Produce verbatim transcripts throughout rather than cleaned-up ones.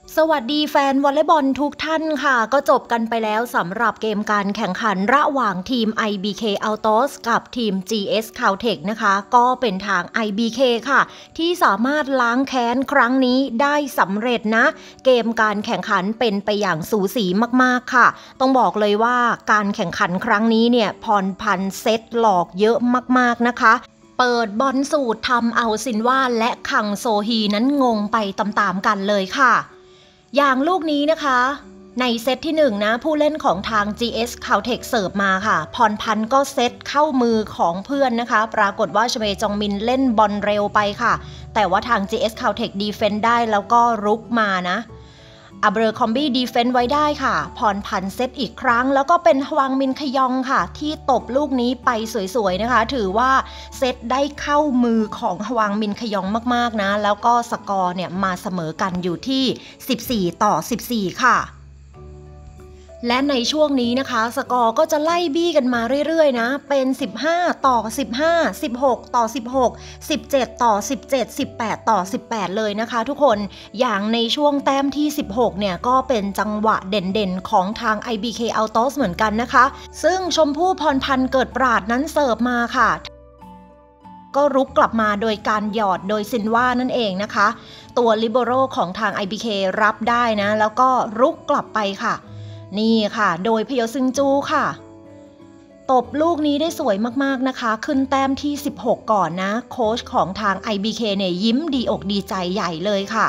สวัสดีแฟนวอลเลย์บอลทุกท่านค่ะก็จบกันไปแล้วสำหรับเกมการแข่งขันระหว่างทีม ไอ บี เค Autos กับทีม จี เอส Caltech นะคะก็เป็นทาง ไอ บี เค ค่ะที่สามารถล้างแค้นครั้งนี้ได้สำเร็จนะเกมการแข่งขันเป็นไปอย่างสูสีมากๆค่ะต้องบอกเลยว่าการแข่งขันครั้งนี้เนี่ยพรพันธ์เซตหลอกเยอะมากๆนะคะเปิดบอลสูตรทำเอาซินวาและคังโซฮีนั้นงงไปตามๆกันเลยค่ะอย่างลูกนี้นะคะในเซตที่หนึ่งนะผู้เล่นของทาง จี เอส Caltech เสิร์ฟมาค่ะพรพันธ์ก็เซตเข้ามือของเพื่อนนะคะปรากฏว่าชเวจองมินเล่นบอลเร็วไปค่ะแต่ว่าทาง จี เอส Caltech ดีเฟนส์ได้แล้วก็รุกมานะอับเรอคอมบี้ดีเฟนส์ไว้ได้ค่ะพรพันธ์เซตอีกครั้งแล้วก็เป็นฮวางมินขยองค่ะที่ตบลูกนี้ไปสวยๆนะคะถือว่าเซตได้เข้ามือของฮวางมินขยองมากๆนะแล้วก็สกอร์เนี่ยมาเสมอกันอยู่ที่สิบสี่ต่อสิบสี่ค่ะและในช่วงนี้นะคะสกอร์ก็จะไล่บี้กันมาเรื่อยๆนะเป็นสิบห้าต่อสิบห้า สิบหกต่อสิบหก สิบเจ็ดต่อสิบเจ็ด สิบแปดต่อสิบแปดเลยนะคะทุกคนอย่างในช่วงแต้มที่สิบหกเนี่ยก็เป็นจังหวะเด่นๆของทาง ไอ บี เค Autos เหมือนกันนะคะซึ่งชมพู่พรพันธ์เกิดปราดนั้นเสิร์ฟมาค่ะก็รุกกลับมาโดยการหยอดโดยซินว่านั่นเองนะคะตัวลิเบโรของทาง ไอ บี เค รับได้นะแล้วก็รุกกลับไปค่ะนี่ค่ะโดยพยซึงจูค่ะตบลูกนี้ได้สวยมากๆนะคะขึ้นแต้มที่สิบหกก่อนนะโค้ชของทาง ไอ บี เค เนี่ยยิ้มดีอกดีใจใหญ่เลยค่ะ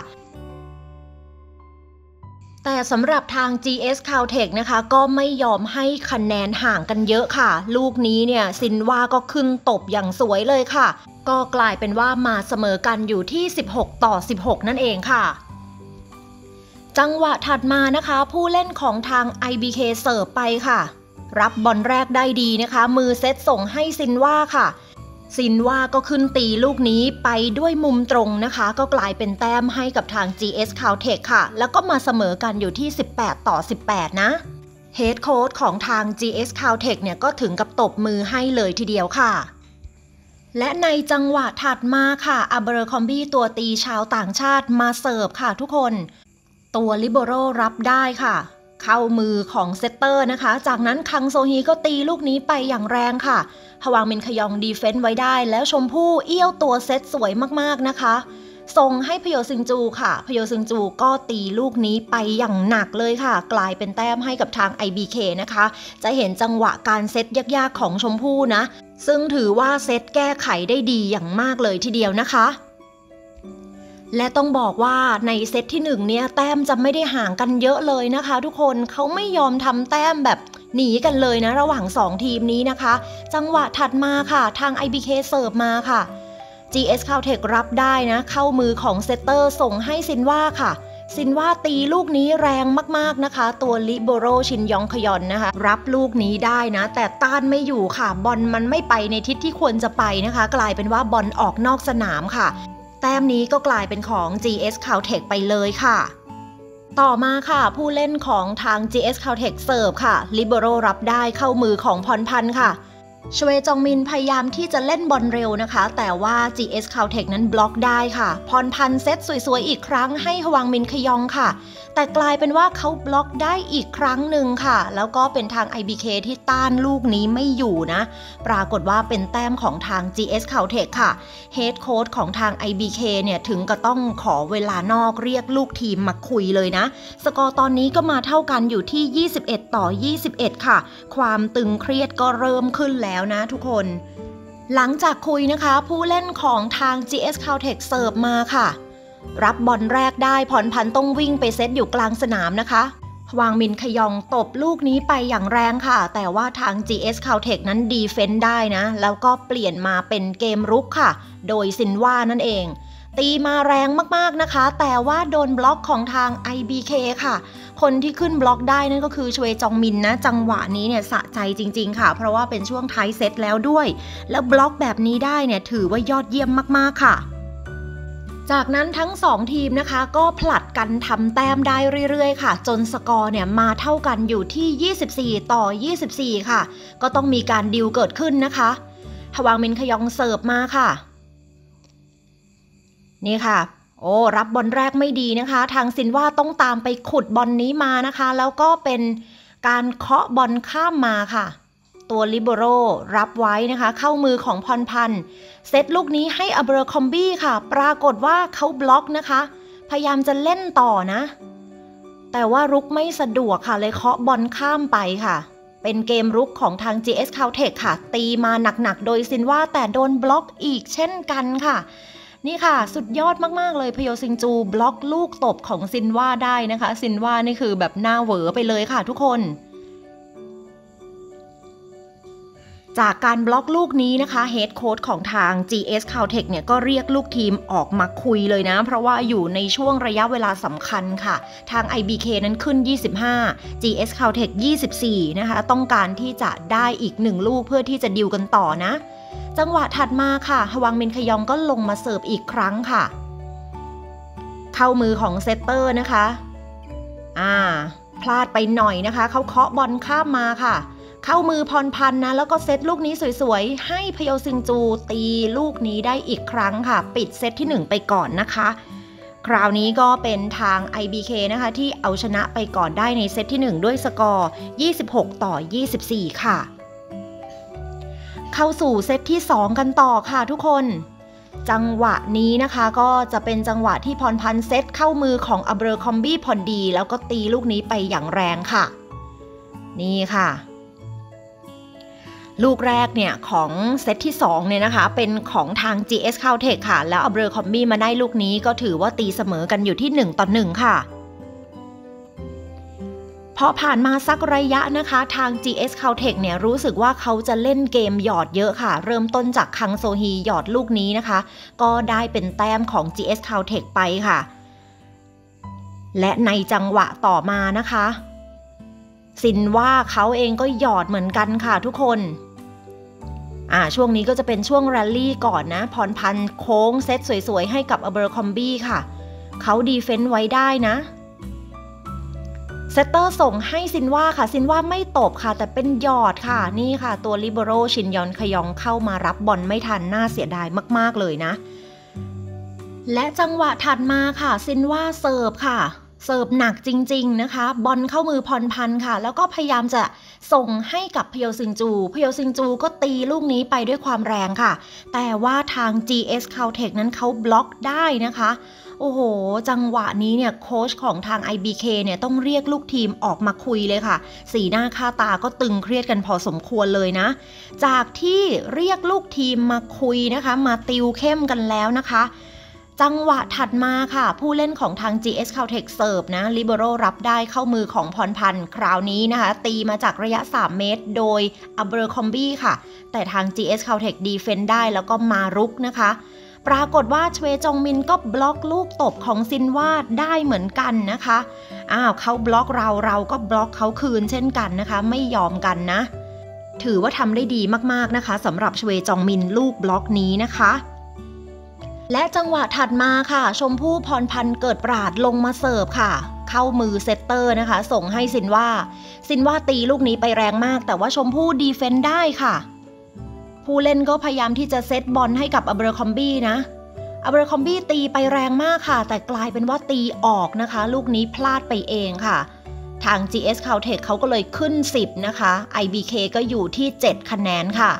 แต่สำหรับทาง จี เอส Caltech นะคะก็ไม่ยอมให้คะแนนห่างกันเยอะค่ะลูกนี้เนี่ยซินว่าก็ขึ้นตบอย่างสวยเลยค่ะก็กลายเป็นว่ามาเสมอกันอยู่ที่สิบหกต่อสิบหกนั่นเองค่ะจังหวะถัดมานะคะผู้เล่นของทาง ไอ บี เค เสิร์ฟไปค่ะรับบอลแรกได้ดีนะคะมือเซตส่งให้ซินว่าค่ะซินว่าก็ขึ้นตีลูกนี้ไปด้วยมุมตรงนะคะก็กลายเป็นแต้มให้กับทาง จี เอส Caltech ค่ะแล้วก็มาเสมอกันอยู่ที่สิบแปดต่อสิบแปดนะเฮดโค้ชของทาง จี เอส Caltech เนี่ยก็ถึงกับตบมือให้เลยทีเดียวค่ะและในจังหวะถัดมาค่ะอับเบอร์คอมบี้ตัวตีชาวต่างชาติมาเสิร์ฟค่ะทุกคนตัวลิเบโรรับได้ค่ะเข้ามือของเซตเตอร์นะคะจากนั้นคังโซฮีก็ตีลูกนี้ไปอย่างแรงค่ะฮวางมินขยองดีเฟนส์ไว้ได้แล้วชมพู่เอี้ยวตัวเซตสวยมากๆนะคะส่งให้พโยซึงจูค่ะพโยซึงจูก็ตีลูกนี้ไปอย่างหนักเลยค่ะกลายเป็นแต้มให้กับทาง ไอ บี เค นะคะจะเห็นจังหวะการเซตยากๆของชมพู่นะซึ่งถือว่าเซตแก้ไขได้ดีอย่างมากเลยทีเดียวนะคะและต้องบอกว่าในเซตที่หนึ่งเนี่ยแต้มจะไม่ได้ห่างกันเยอะเลยนะคะทุกคนเขาไม่ยอมทำแต้มแบบหนีกันเลยนะระหว่างสองทีมนี้นะคะจังหวะถัดมาค่ะทาง ไอ บี เค เสิร์ฟมาค่ะ จี เอส Caltech รับได้นะเข้ามือของเซตเตอร์ส่งให้ซินว่าค่ะซินว่าตีลูกนี้แรงมากๆนะคะตัวลิโบโรชินยองขยอนนะคะรับลูกนี้ได้นะแต่ต้านไม่อยู่ค่ะบอลมันไม่ไปในทิศที่ควรจะไปนะคะกลายเป็นว่าบอลออกนอกสนามค่ะแต้มนี้ก็กลายเป็นของ จี เอส Caltech ไปเลยค่ะต่อมาค่ะผู้เล่นของทาง จี เอส Caltech เสิร์ฟค่ะลิเบโรรับได้เข้ามือของพรพันธ์ค่ะชเวจองมินพยายามที่จะเล่นบอลเร็วนะคะแต่ว่า จี เอส Caltech นั้นบล็อกได้ค่ะพรพันธ์เซตสวยๆอีกครั้งให้ฮวางมินขยองค่ะแต่กลายเป็นว่าเขาบล็อกได้อีกครั้งหนึ่งค่ะแล้วก็เป็นทาง ไอ บี เค ที่ต้านลูกนี้ไม่อยู่นะปรากฏว่าเป็นแต้มของทาง จี เอส Caltech ค่ะเฮดโค้ชของทาง ไอ บี เค เนี่ยถึงก็ต้องขอเวลานอกเรียกลูกทีมมาคุยเลยนะสกอร์ตอนนี้ก็มาเท่ากันอยู่ที่ยี่สิบเอ็ดต่อยี่สิบเอ็ดค่ะความตึงเครียดก็เริ่มขึ้นแล้วนะทุกคนหลังจากคุยนะคะผู้เล่นของทาง จี เอส Caltech เสิร์ฟมาค่ะรับบอลแรกได้พรพันธ์ต้องวิ่งไปเซตอยู่กลางสนามนะคะวางมินขยองตบลูกนี้ไปอย่างแรงค่ะแต่ว่าทาง จี เอส Caltech นั้นดีเฟนส์ได้นะแล้วก็เปลี่ยนมาเป็นเกมรุกค่ะโดยซินว่านั่นเองตีมาแรงมากๆนะคะแต่ว่าโดนบล็อกของทาง ไอ บี เค ค่ะคนที่ขึ้นบล็อกได้นั่นก็คือชเวจองมินนะจังหวะนี้เนี่ยสะใจจริงๆค่ะเพราะว่าเป็นช่วงท้ายเซตแล้วด้วยแล้วบล็อกแบบนี้ได้เนี่ยถือว่ายอดเยี่ยมมากๆค่ะจากนั้นทั้งสองทีมนะคะก็ผลัดกันทำแต้มได้เรื่อยๆค่ะจนสกอร์เนี่ยมาเท่ากันอยู่ที่ยี่สิบสี่ต่อยี่สิบสี่ค่ะก็ต้องมีการดิวเกิดขึ้นนะคะฮวางมินขยองเสิร์ฟมาค่ะนี่ค่ะโอ้รับบอลแรกไม่ดีนะคะทางซินว่าต้องตามไปขุดบอลนี้มานะคะแล้วก็เป็นการเคาะบอลข้ามมาค่ะตัวลิเบโรรับไว้นะคะเข้ามือของพรพันธ์เซตลูกนี้ให้อับเบอร์คอมบี้ค่ะปรากฏว่าเขาบล็อกนะคะพยายามจะเล่นต่อนะแต่ว่ารุกไม่สะดวกค่ะเลยเคาะบอลข้ามไปค่ะเป็นเกมรุกของทาง จี เอส Caltech ค่ะตีมาหนักๆโดยซินว่าแต่โดนบล็อกอีกเช่นกันค่ะนี่ค่ะสุดยอดมากๆเลยพโยซิงจูบล็อกลูกตบของซินว่าได้นะคะซินว่านี่คือแบบหน้าเหวอไปเลยค่ะทุกคนจากการบล็อกลูกนี้นะคะเฮดโค้ชของทาง จี เอส Caltech เนี่ยก็เรียกลูกทีมออกมาคุยเลยนะเพราะว่าอยู่ในช่วงระยะเวลาสำคัญค่ะทาง ไอ บี เค นั้นขึ้นยี่สิบห้า จี เอส Caltech ยี่สิบสี่นะคะต้องการที่จะได้อีกหนึ่งลูกเพื่อที่จะดิวกันต่อนะจังหวะถัดมาค่ะฮวังมินขยองก็ลงมาเสิร์ฟอีกครั้งค่ะเข้ามือของเซตเตอร์นะคะอ่าพลาดไปหน่อยนะคะเขาเคาะบอลข้ามมาค่ะเข้ามือพรพันธ์นะแล้วก็เซตลูกนี้สวยๆให้พโยซิงจูตีลูกนี้ได้อีกครั้งค่ะปิดเซตที่หนึ่งไปก่อนนะคะคราวนี้ก็เป็นทาง ไอ บี เค นะคะที่เอาชนะไปก่อนได้ในเซตที่หนึ่งด้วยสกอร์ยี่สิบหกต่อยี่สิบสี่ค่ะเข้าสู่เซตที่สองกันต่อค่ะทุกคนจังหวะนี้นะคะก็จะเป็นจังหวะที่พรพันธ์เซตเข้ามือของอับเบอร์คอมบี้พอดีแล้วก็ตีลูกนี้ไปอย่างแรงค่ะนี่ค่ะลูกแรกเนี่ยของเซตที่สองเนี่ยนะคะเป็นของทาง จี เอส Caltech ค่ะแล้วอับเบอร์คอมบี้มาได้ลูกนี้ก็ถือว่าตีเสมอกันอยู่ที่หนึ่งต่อหนึ่งค่ะพอผ่านมาสักระยะนะคะทาง จี เอส Caltech เนี่ยรู้สึกว่าเขาจะเล่นเกมหยอดเยอะค่ะเริ่มต้นจากคังโซฮีหยอดลูกนี้นะคะก็ได้เป็นแต้มของ จี เอส Caltech ไปค่ะและในจังหวะต่อมานะคะซินว่าเขาเองก็หยอดเหมือนกันค่ะทุกคนอ่าช่วงนี้ก็จะเป็นช่วงแรลลี่ก่อนนะพรพันธ์โค้งเซตสวยๆให้กับอับเบอร์คอมบี้ค่ะเขาดีเฟนส์ไว้ได้นะเซตเตอร์ส่งให้ซินว่าค่ะซินว่าไม่ตบค่ะแต่เป็นหยอดค่ะนี่ค่ะตัวลิเบโรชินยอนขยองเข้ามารับบอลไม่ทันน่าเสียดายมากๆเลยนะและจังหวะถัดมาค่ะซินว่าเสิร์ฟค่ะเสิร์ฟหนักจริงๆนะคะบอลเข้ามือพรพันธ์ค่ะแล้วก็พยายามจะส่งให้กับพโยซิงจูพโยซิงจูก็ตีลูกนี้ไปด้วยความแรงค่ะแต่ว่าทาง จี เอส Caltech นั้นเขาบล็อกได้นะคะโอ้โหจังหวะนี้เนี่ยโค้ชของทาง ไอ บี เค เนี่ยต้องเรียกลูกทีมออกมาคุยเลยค่ะสีหน้าค่าตาก็ตึงเครียดกันพอสมควรเลยนะจากที่เรียกลูกทีมมาคุยนะคะมาติวเข้มกันแล้วนะคะจังหวะถัดมาค่ะผู้เล่นของทาง จี เอส Caltech เสิร์ฟนะลิเบโรรับได้เข้ามือของพรพันธ์คราวนี้นะคะตีมาจากระยะสามเมตรโดยอับเบอร์คอมบี้ค่ะแต่ทาง จี เอส Caltech ดีเฟนด์ได้แล้วก็มารุกนะคะปรากฏว่าชเวจงมินก็บล็อกลูกตบของซินวาดได้เหมือนกันนะคะอ้าวเขาบล็อกเราเราก็บล็อกเขาคืนเช่นกันนะคะไม่ยอมกันนะถือว่าทำได้ดีมากๆนะคะสำหรับชเวจงมินลูกบล็อกนี้นะคะและจังหวะถัดมาค่ะชมพู่พรพันธ์เกิดปราดลงมาเสิร์ฟค่ะเข้ามือเซตเตอร์นะคะส่งให้ซินว่าซินว่าตีลูกนี้ไปแรงมากแต่ว่าชมพู่ดีเฟนด์ได้ค่ะผู้เล่นก็พยายามที่จะเซตบอลให้กับอับเบอร์คอมบี้นะอับเบอร์คอมบี้ตีไปแรงมากค่ะแต่กลายเป็นว่าตีออกนะคะลูกนี้พลาดไปเองค่ะทาง จี เอส Caltech เขาก็เลยขึ้นสิบนะคะ ไอ บี เค ก็อยู่ที่เจ็ดคะแนนค่ะ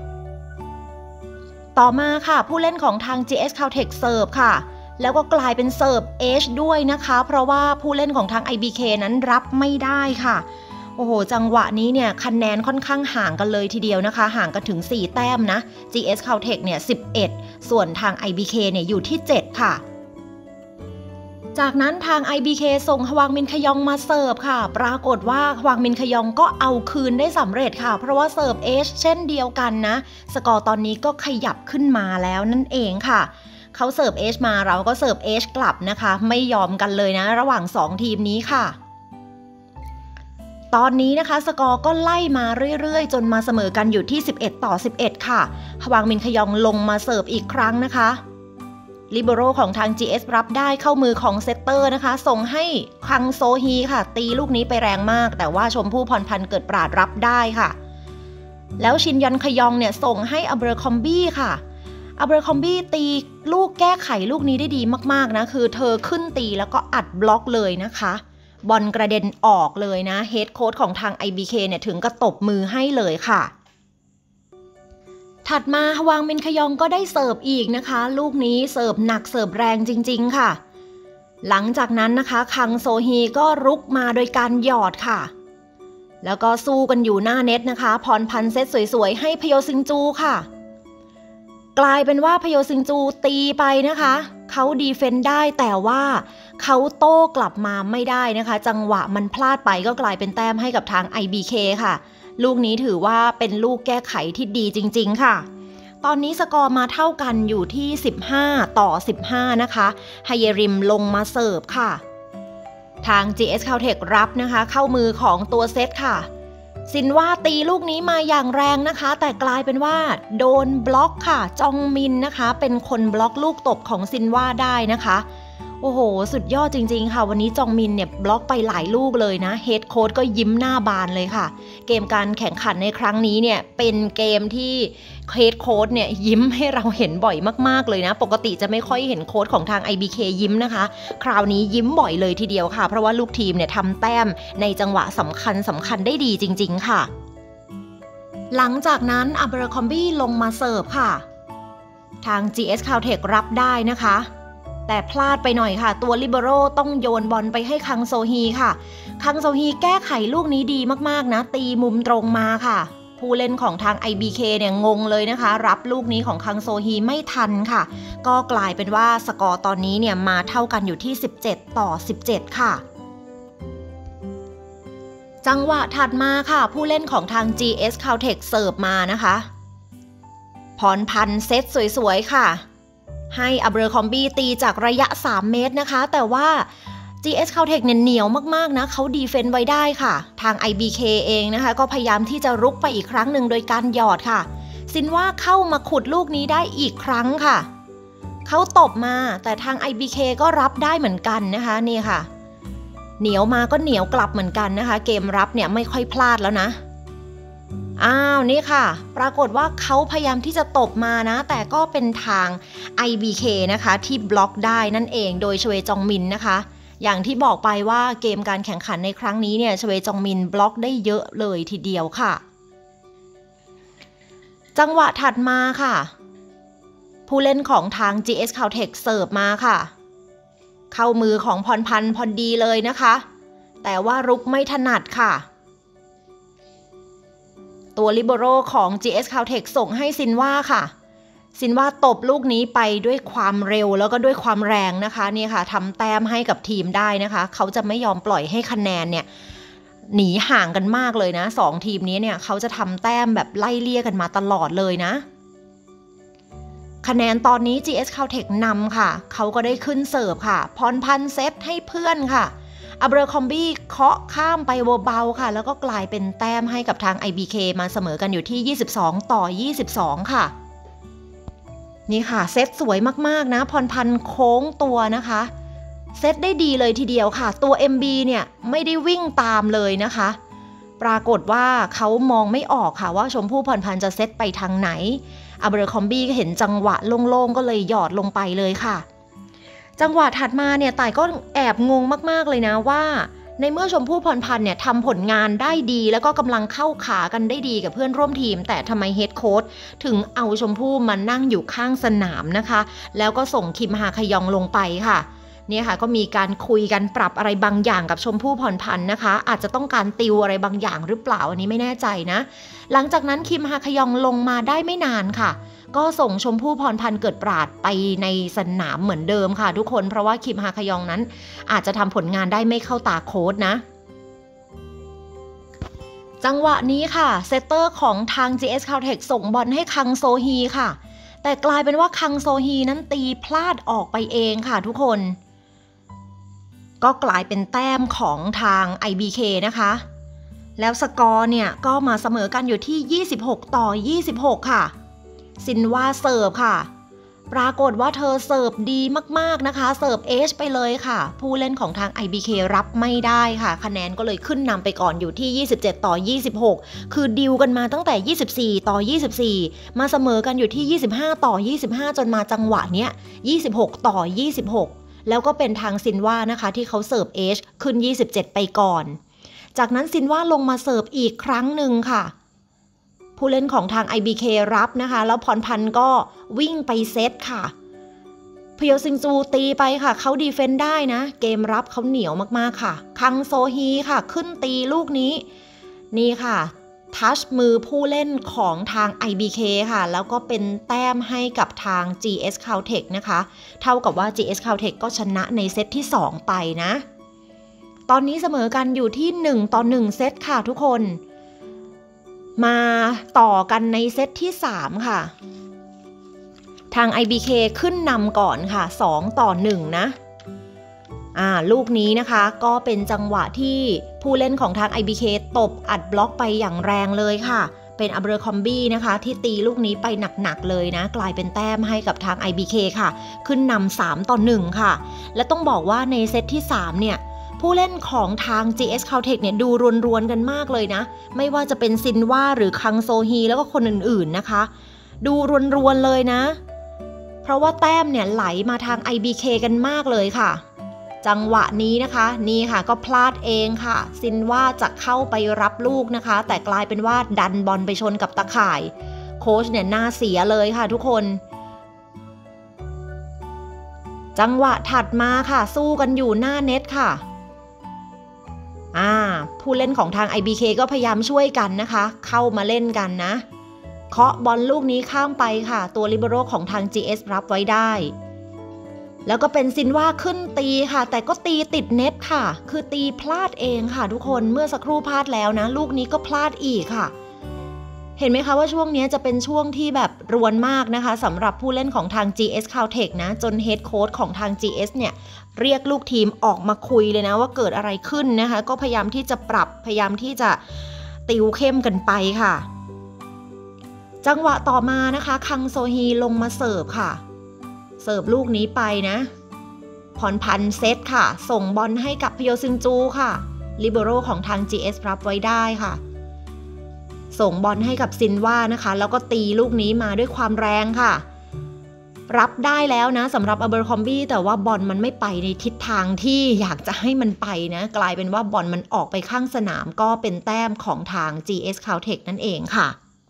ต่อมาค่ะผู้เล่นของทาง จี เอส Caltech เสิร์ฟค่ะแล้วก็กลายเป็นเสิร์ฟ H ด้วยนะคะเพราะว่าผู้เล่นของทาง ไอ บี เค นั้นรับไม่ได้ค่ะโอ้โหจังหวะนี้เนี่ยคะแนนค่อนข้างห่างกันเลยทีเดียวนะคะห่างกันถึงสี่แต้มนะ จี เอส Caltech เนี่ยสิบเอ็ดส่วนทาง ไอ บี เค เนี่ยอยู่ที่เจ็ดค่ะจากนั้นทาง ไอ บี เค ส่งฮวังมินขยองมาเสิร์ฟค่ะปรากฏว่าฮวังมินขยองก็เอาคืนได้สำเร็จค่ะเพราะว่าเสิร์ฟ H เช่นเดียวกันนะสกอร์ตอนนี้ก็ขยับขึ้นมาแล้วนั่นเองค่ะเขาเสิร์ฟ H มาเราก็เสิร์ฟ H กลับนะคะไม่ยอมกันเลยนะระหว่างสองทีมนี้ค่ะตอนนี้นะคะสกอร์ก็ไล่มาเรื่อยๆจนมาเสมอกันอยู่ที่สิบเอ็ดต่อสิบเอ็ดค่ะฮวังมินขยองลงมาเสิร์ฟอีกครั้งนะคะลิเบโรของทาง จี เอส รับได้เข้ามือของเซตเตอร์นะคะส่งให้คังโซฮีค่ะตีลูกนี้ไปแรงมากแต่ว่าชมพู่พรพันธ์เกิดปราดรับได้ค่ะแล้วชินยอนขยองเนี่ยส่งให้อับเบอร์คอมบี้ค่ะอับราคอมบี้ตีลูกแก้ไขลูกนี้ได้ดีมากๆนะคือเธอขึ้นตีแล้วก็อัดบล็อกเลยนะคะบอลกระเด็นออกเลยนะเฮดโค้ชของทาง ไอ บี เค เนี่ยถึงกับตบมือให้เลยค่ะถัดมาฮวางมินขยองก็ได้เสิร์ฟอีกนะคะลูกนี้เสิร์ฟหนักเสิร์ฟแรงจริงๆค่ะหลังจากนั้นนะคะคังโซฮีก็รุกมาโดยการหยอดค่ะแล้วก็สู้กันอยู่หน้าเน็ตนะคะพรพันธ์เซตสวยๆให้พโยซิงจูค่ะกลายเป็นว่าพโยซิงจูตีไปนะคะเขาดีเฟนได้แต่ว่าเขาโต้กลับมาไม่ได้นะคะจังหวะมันพลาดไปก็กลายเป็นแต้มให้กับทาง ไอ บี เค ค่ะลูกนี้ถือว่าเป็นลูกแก้ไขที่ดีจริงๆค่ะตอนนี้สกอร์มาเท่ากันอยู่ที่สิบห้าต่อสิบห้านะคะไฮเยริมลงมาเสิร์ฟค่ะทาง จี เอส Caltech รับนะคะเข้ามือของตัวเซตค่ะซินว่าตีลูกนี้มาอย่างแรงนะคะแต่กลายเป็นว่าโดนบล็อกค่ะจองมินนะคะเป็นคนบล็อกลูกตบของซินว่าได้นะคะโอ้โหสุดยอดจริงๆค่ะวันนี้จองมินเนี่ยบล็อกไปหลายลูกเลยนะเฮดโค้ชก็ยิ้มหน้าบานเลยค่ะเกมการแข่งขันในครั้งนี้เนี่ยเป็นเกมที่เฮดโค้ชเนี่ยยิ้มให้เราเห็นบ่อยมากๆเลยนะปกติจะไม่ค่อยเห็นโค้ชของทาง ไอ บี เค ยิ้มนะคะคราวนี้ยิ้มบ่อยเลยทีเดียวค่ะเพราะว่าลูกทีมเนี่ยทำแต้มในจังหวะสำคัญสำคัญได้ดีจริงๆค่ะหลังจากนั้นอับราคอมบี้ลงมาเสิร์ฟค่ะทาง จี เอส Caltech รับได้นะคะแต่พลาดไปหน่อยค่ะตัวลิเบโร่ต้องโยนบอลไปให้คังโซฮีค่ะคังโซฮีแก้ไขลูกนี้ดีมากๆนะตีมุมตรงมาค่ะผู้เล่นของทาง ไอ บี เค เนี่ยงงเลยนะคะรับลูกนี้ของคังโซฮีไม่ทันค่ะก็กลายเป็นว่าสกอร์ตอนนี้เนี่ยมาเท่ากันอยู่ที่สิบเจ็ดต่อสิบเจ็ดค่ะจังหวะถัดมาค่ะผู้เล่นของทาง จี เอส Caltech เสิร์ฟมานะคะพรพันธ์เซตสวยๆค่ะให้อับราคอมบี้ตีจากระยะสามเมตรนะคะแต่ว่า จี เอส Caltech เนี่ยเหนียวมากๆนะเขาดีเฟนไว้ได้ค่ะทาง ไอ บี เค เองนะคะก็พยายามที่จะรุกไปอีกครั้งหนึ่งโดยการหยอดค่ะซินว่าเข้ามาขุดลูกนี้ได้อีกครั้งค่ะเขาตบมาแต่ทาง ไอ บี เค ก็รับได้เหมือนกันนะคะนี่ค่ะเหนียวมาก็เหนียวกลับเหมือนกันนะคะเกมรับเนี่ยไม่ค่อยพลาดแล้วนะอ้าวนี่ค่ะปรากฏว่าเขาพยายามที่จะตบมานะแต่ก็เป็นทาง ไอ บี เค นะคะที่บล็อกได้นั่นเองโดยชเวจองมินนะคะอย่างที่บอกไปว่าเกมการแข่งขันในครั้งนี้เนี่ยชเวจองมินบล็อกได้เยอะเลยทีเดียวค่ะจังหวะถัดมาค่ะผู้เล่นของทาง จี เอส Caltech เสิร์ฟมาค่ะเข้ามือของพรพันธ์พอดีเลยนะคะแต่ว่ารุกไม่ถนัดค่ะตัวลิเบโร่ของ จี เอส Caltech ส่งให้ซินว่าค่ะซินว่าตบลูกนี้ไปด้วยความเร็วแล้วก็ด้วยความแรงนะคะนี่ค่ะทำแต้มให้กับทีมได้นะคะเขาจะไม่ยอมปล่อยให้คะแนนเนี่ยหนีห่างกันมากเลยนะสองทีมนี้เนี่ยเขาจะทำแต้มแบบไล่เลี่ยกันมาตลอดเลยนะคะแนนตอนนี้ จี เอส Caltech นำค่ะเขาก็ได้ขึ้นเสิร์ฟค่ะพรพันธ์เซตให้เพื่อนค่ะอับราคอมบี้เคาะข้ามไปเบาๆค่ะแล้วก็กลายเป็นแต้มให้กับทาง ไอ บี เค มาเสมอกันอยู่ที่ยี่สิบสองต่อยี่สิบสองค่ะนี่ค่ะเซตสวยมากๆนะพรพันธ์โค้งตัวนะคะเซตได้ดีเลยทีเดียวค่ะตัว เอ็ม บี เนี่ยไม่ได้วิ่งตามเลยนะคะปรากฏว่าเขามองไม่ออกค่ะว่าชมพู่พรพันธ์จะเซตไปทางไหนอับราคอมบี้ก็เห็นจังหวะโล่งๆก็เลยหยอดลงไปเลยค่ะจังหวะถัดมาเนี่ยต่ายก็แอบงงมากๆเลยนะว่าในเมื่อชมพู่พรพันธ์เนี่ยทำผลงานได้ดีแล้วก็กำลังเข้าขากันได้ดีกับเพื่อนร่วมทีมแต่ทำไมเฮดโค้ชถึงเอาชมพู่มานั่งอยู่ข้างสนามนะคะแล้วก็ส่งคิมฮาคยองลงไปค่ะเนี่ยค่ะก็มีการคุยกันปรับอะไรบางอย่างกับชมพู่พรพันธ์นะคะอาจจะต้องการติวอะไรบางอย่างหรือเปล่าอันนี้ไม่แน่ใจนะหลังจากนั้นคิมฮาคยองลงมาได้ไม่นานค่ะก็ส่งชมพู่พรพันธ์เกิดปราดไปในสนามเหมือนเดิมค่ะทุกคนเพราะว่าคิมฮาคยองนั้นอาจจะทำผลงานได้ไม่เข้าตาโค้ชนะจังหวะนี้ค่ะเซตเตอร์ของทาง จี เอส Caltech ส่งบอลให้คังโซฮีค่ะแต่กลายเป็นว่าคังโซฮีนั้นตีพลาดออกไปเองค่ะทุกคนก็กลายเป็นแต้มของทาง ไอ บี เค นะคะแล้วสกอร์เนี่ยก็มาเสมอกันอยู่ที่ยี่สิบหกต่อยี่สิบหกค่ะซินว่าเสิร์ฟค่ะปรากฏว่าเธอเสิร์ฟดีมากๆนะคะเสิร์ฟเอชไปเลยค่ะผู้เล่นของทาง ไอ บี เค รับไม่ได้ค่ะคะแนนก็เลยขึ้นนำไปก่อนอยู่ที่ยี่สิบเจ็ดต่อยี่สิบหกคือดิวกันมาตั้งแต่ยี่สิบสี่ต่อยี่สิบสี่มาเสมอกันอยู่ที่ยี่สิบห้าต่อยี่สิบห้าจนมาจังหวะเนี้ยยี่สิบหกต่อยี่สิบหกแล้วก็เป็นทางซินว่านะคะที่เขาเสิร์ฟเอชขึ้นยี่สิบเจ็ดไปก่อนจากนั้นซินว่าลงมาเสิร์ฟอีกครั้งหนึ่งค่ะผู้เล่นของทาง ไอ บี เค รับนะคะแล้วพรพันธ์ก็วิ่งไปเซตค่ะพยซิงจูตีไปค่ะเขาดีเฟนด์ได้นะเกมรับเขาเหนียวมากๆค่ะคังโซฮีค่ะขึ้นตีลูกนี้นี่ค่ะทัชมือผู้เล่นของทาง ไอ บี เค ค่ะแล้วก็เป็นแต้มให้กับทาง จี เอส Caltech นะคะเท่ากับว่า จี เอส Caltech ก็ชนะในเซตที่สองไปนะตอนนี้เสมอกันอยู่ที่หนึ่งต่อหนึ่งเซตค่ะทุกคนมาต่อกันในเซตที่สามค่ะทาง ไอ บี เค ขึ้นนำก่อนค่ะสองต่อหนึ่งนะอ่าลูกนี้นะคะก็เป็นจังหวะที่ผู้เล่นของทาง ไอ บี เค ตบอัดบล็อกไปอย่างแรงเลยค่ะเป็นอับเบอร์คอมบี้นะคะที่ตีลูกนี้ไปหนักๆเลยนะกลายเป็นแต้มให้กับทาง ไอ บี เค ค่ะขึ้นนำสามต่อหนึ่งค่ะและต้องบอกว่าในเซตที่สามเนี่ยผู้เล่นของทาง จี เอส Caltech เนี่ยดูรวนๆกันมากเลยนะไม่ว่าจะเป็นซินว่าหรือคังโซฮีแล้วก็คนอื่นๆนะคะดูรวนๆเลยนะเพราะว่าแต้มเนี่ยไหลมาทาง ไอ บี เค กันมากเลยค่ะจังหวะนี้นะคะนี่ค่ะก็พลาดเองค่ะซินว่าจะเข้าไปรับลูกนะคะแต่กลายเป็นว่าดันบอลไปชนกับตะข่ายโค้ชเนี่ยน่าเสียเลยค่ะทุกคนจังหวะถัดมาค่ะสู้กันอยู่หน้าเน็ตค่ะอ่าผู้เล่นของทาง ไอ บี เค ก็พยายามช่วยกันนะคะเข้ามาเล่นกันนะเคาะบอลลูกนี้ข้ามไปค่ะตัวลิเบโร่ของทาง จี เอส รับไว้ได้แล้วก็เป็นซินว่าขึ้นตีค่ะแต่ก็ตีติดเน็ตค่ะคือตีพลาดเองค่ะทุกคนเมื่อสักครู่พลาดแล้วนะลูกนี้ก็พลาดอีกค่ะเห็นไหมคะว่าช่วงนี้จะเป็นช่วงที่แบบรวนมากนะคะสำหรับผู้เล่นของทาง จี เอส Caltech นะจนเฮดโค้ชของทาง จี เอส เนี่ยเรียกลูกทีมออกมาคุยเลยนะว่าเกิดอะไรขึ้นนะคะก็พยายามที่จะปรับพยายามที่จะติวเข้มกันไปค่ะจังหวะต่อมานะคะคังโซฮีลงมาเสิร์ฟค่ะเสิร์ฟลูกนี้ไปนะพรพันธ์เซตค่ะส่งบอลให้กับพโยซึงจูค่ะลิเบโร่ของทาง จี เอส รับไว้ได้ค่ะส่งบอลให้กับซินว่านะคะแล้วก็ตีลูกนี้มาด้วยความแรงค่ะรับได้แล้วนะสำหรับอับเบอร์คอมบี้แต่ว่าบอลมันไม่ไปในทิศทางที่อยากจะให้มันไปนะกลายเป็นว่าบอลมันออกไปข้างสนามก็เป็นแต้มของทาง จี เอส Caltech นั่นเองค่ะ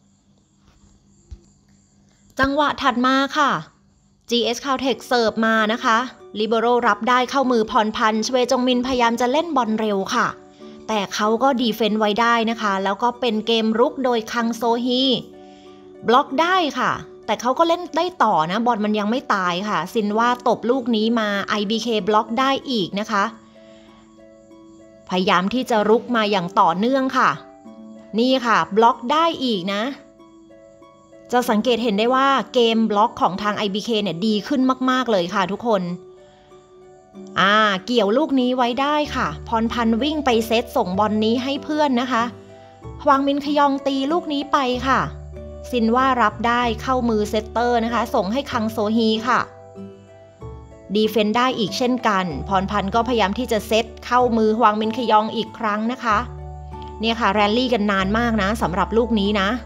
จังหวะถัดมาค่ะ จี เอส Caltech เสิร์ฟมานะคะลิเบโร่รับได้เข้ามือพรพันธ์ชเวจงมินพยายามจะเล่นบอลเร็วค่ะแต่เขาก็ดีเฟนต์ไว้ได้นะคะแล้วก็เป็นเกมรุกโดยคังโซฮีบล็อกได้ค่ะแต่เขาก็เล่นได้ต่อนะบอลมันยังไม่ตายค่ะซินว่าตบลูกนี้มา ไอ บี เค บล็อกได้อีกนะคะพยายามที่จะรุกมาอย่างต่อเนื่องค่ะนี่ค่ะบล็อกได้อีกนะจะสังเกตเห็นได้ว่าเกมบล็อกของทาง ไอ บี เค เนี่ยดีขึ้นมากๆเลยค่ะทุกคนอ่าเกี่ยวลูกนี้ไว้ได้ค่ะพรพันธ์วิ่งไปเซตส่งบอลนี้ให้เพื่อนนะคะฮวางมินขยองตีลูกนี้ไปค่ะซินว่ารับได้เข้ามือเซตเตอร์นะคะส่งให้คังโซฮีค่ะดีเฟนได้อีกเช่นกันพรพันธ์ก็พยายามที่จะเซตเข้ามือฮวางมินขยองอีกครั้งนะคะเนี่ยค่ะแรลลี่กันนานมากนะสำหรับลูกนี้นะ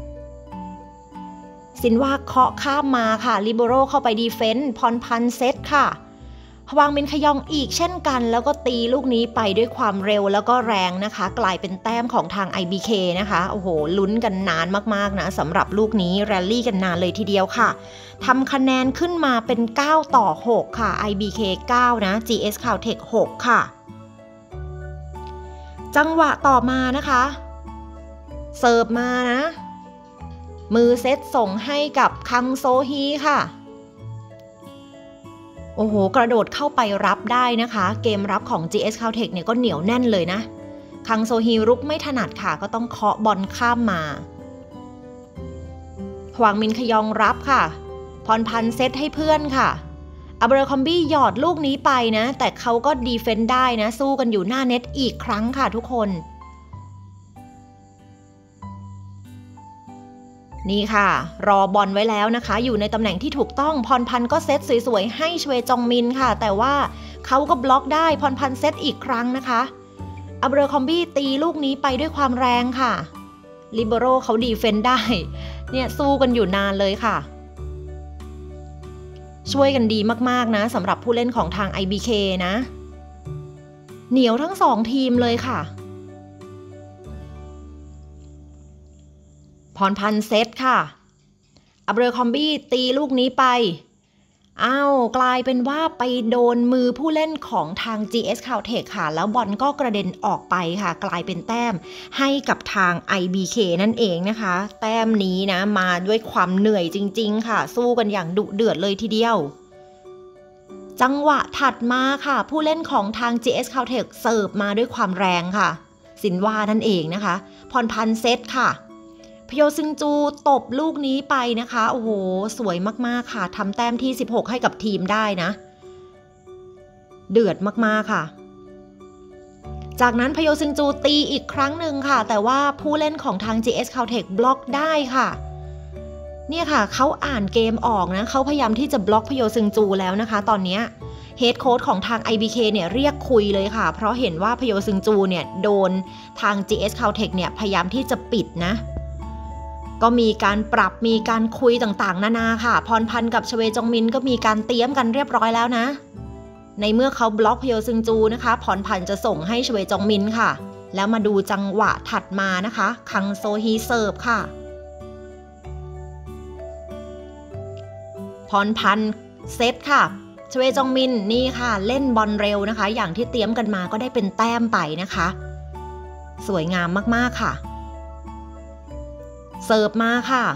ซินว่าเคาะข้ามมาค่ะลิเบโร่เข้าไปดีเฟนต์พรพันธ์เซตค่ะฮวางมินขยองอีกเช่นกันแล้วก็ตีลูกนี้ไปด้วยความเร็วแล้วก็แรงนะคะกลายเป็นแต้มของทาง ไอ บี เค นะคะโอ้โหลุ้นกันนานมากๆนะสำหรับลูกนี้แรลลี่กันนานเลยทีเดียวค่ะทำคะแนนขึ้นมาเป็นเก้าต่อหกค่ะ ไอ บี เค เก้านะ จี เอส Caltech หกค่ะจังหวะต่อมานะคะเสิร์ฟมานะมือเซตส่งให้กับคังโซฮีค่ะโอ้โหกระโดดเข้าไปรับได้นะคะเกมรับของ จี เอส Caltech เนี่ยก็เหนียวแน่นเลยนะคังโซฮีรุกไม่ถนัดค่ะก็ต้องเคาะบอลข้ามมาฮวางมินขยองรับค่ะพรพันธ์เซตให้เพื่อนค่ะอับเบอร์คอมบี้หยอดลูกนี้ไปนะแต่เขาก็ดีเฟนต์ได้นะสู้กันอยู่หน้าเน็ตอีกครั้งค่ะทุกคนนี่ค่ะรอบอลไว้แล้วนะคะอยู่ในตำแหน่งที่ถูกต้องพรพันธ์ก็เซตสวยๆให้ชเวจองมินค่ะแต่ว่าเขาก็บล็อกได้พรพันธ์เซตอีกครั้งนะคะอับเรอคอมบี้ตีลูกนี้ไปด้วยความแรงค่ะลิเบโรเขาดีเฟนได้เนี่ยสู้กันอยู่นานเลยค่ะช่วยกันดีมากๆนะสำหรับผู้เล่นของทาง ไอ บี เค นะเหนียวทั้งสองทีมเลยค่ะพรพันธ์เซตค่ะอับเรอคอมบี้ตีลูกนี้ไปอ้าวกลายเป็นว่าไปโดนมือผู้เล่นของทาง จี เอส Caltech ค่ะแล้วบอลก็กระเด็นออกไปค่ะกลายเป็นแต้มให้กับทาง ไอ บี เค นั่นเองนะคะแต้มนี้นะมาด้วยความเหนื่อยจริงๆค่ะสู้กันอย่างดุเดือดเลยทีเดียวจังหวะถัดมาค่ะผู้เล่นของทาง จี เอส Caltech เสิร์ฟมาด้วยความแรงค่ะสินวานั่นเองนะคะพรพันธ์เซตค่ะพโยซึงจูตบลูกนี้ไปนะคะโอ้โหสวยมากๆค่ะทำแต้มที่สิบหกให้กับทีมได้นะเดือดมากๆค่ะจากนั้นพโยซึงจูตีอีกครั้งหนึ่งค่ะแต่ว่าผู้เล่นของทาง จี เอส Caltech บล็อกได้ค่ะเนี่ยค่ะเขาอ่านเกมออกนะเขาพยายามที่จะบล็อกพโยซึงจูแล้วนะคะตอนนี้เฮดโค้ชของทาง ไอ บี เค เนี่ยเรียกคุยเลยค่ะเพราะเห็นว่าพโยซึงจูเนี่ยโดนทาง จี เอส Caltech เนี่ยพยายามที่จะปิดนะก็มีการปรับมีการคุยต่างๆนานาค่ะพรพันธ์กับชเวจองมินก็มีการเตรียมกันเรียบร้อยแล้วนะในเมื่อเขาบล็อกพโยซึงจูนะคะพรพันธ์จะส่งให้ชเวจองมินค่ะแล้วมาดูจังหวะถัดมานะคะคังโซฮีเสิร์ฟค่ะพรพันธ์เซตค่ะชเวจองมินนี่ค่ะเล่นบอลเร็วนะคะอย่างที่เตรียมกันมาก็ได้เป็นแต้มไปนะคะสวยงามมากๆค่ะเสิร์ฟมาค่ะ